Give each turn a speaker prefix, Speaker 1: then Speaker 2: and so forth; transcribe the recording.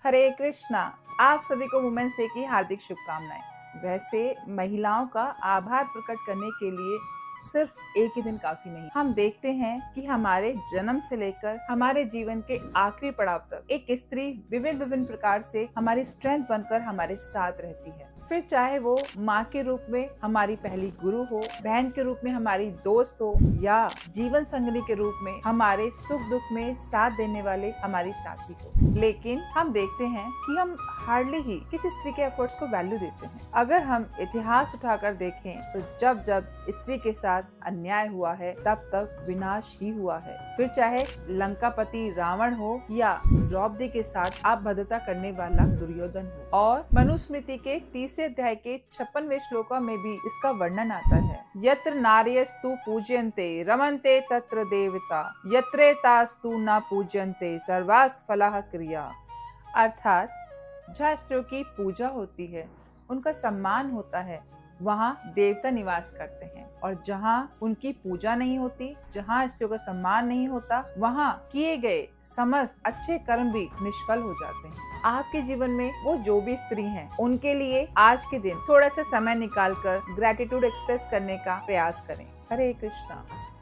Speaker 1: हरे कृष्णा। आप सभी को वुमेन्स डे की हार्दिक शुभकामनाएं। वैसे महिलाओं का आभार प्रकट करने के लिए सिर्फ एक ही दिन काफी नहीं। हम देखते हैं कि हमारे जन्म से लेकर हमारे जीवन के आखिरी पड़ाव तक एक स्त्री विभिन्न विभिन्न प्रकार से हमारी स्ट्रेंथ बनकर हमारे साथ रहती है। फिर चाहे वो माँ के रूप में हमारी पहली गुरु हो, बहन के रूप में हमारी दोस्त हो, या जीवन संगनी के रूप में हमारे सुख दुख में साथ देने वाले हमारी साथी हो। लेकिन हम देखते हैं कि हम हार्डली ही किसी स्त्री के एफर्ट्स को वैल्यू देते हैं। अगर हम इतिहास उठाकर देखें तो जब जब स्त्री के साथ अन्याय हुआ है तब तब विनाश ही हुआ है। फिर चाहे लंकापति रावण हो या द्रौपदी के साथ अभद्रता करने वाला दुर्योधन हो। और मनुस्मृति के 3 अध्याय के 56वें श्लोका में भी इसका वर्णन आता है। यत्र नार्यस्तु पूज्यन्ते रमन्ते तत्र देवता यत्रेतास्तु न पूज्यन्ते सर्वास्त फलाह क्रिया। अर्थात जहाँ स्त्रियों की पूजा होती है, उनका सम्मान होता है, वहाँ देवता निवास करते हैं। और जहाँ उनकी पूजा नहीं होती, जहाँ स्त्रियों का सम्मान नहीं होता, वहाँ किए गए समस्त अच्छे कर्म भी निष्फल हो जाते हैं। आपके जीवन में वो जो भी स्त्री हैं, उनके लिए आज के दिन थोड़ा सा समय निकालकर ग्रैटिट्यूड एक्सप्रेस करने का प्रयास करें। हरे कृष्णा।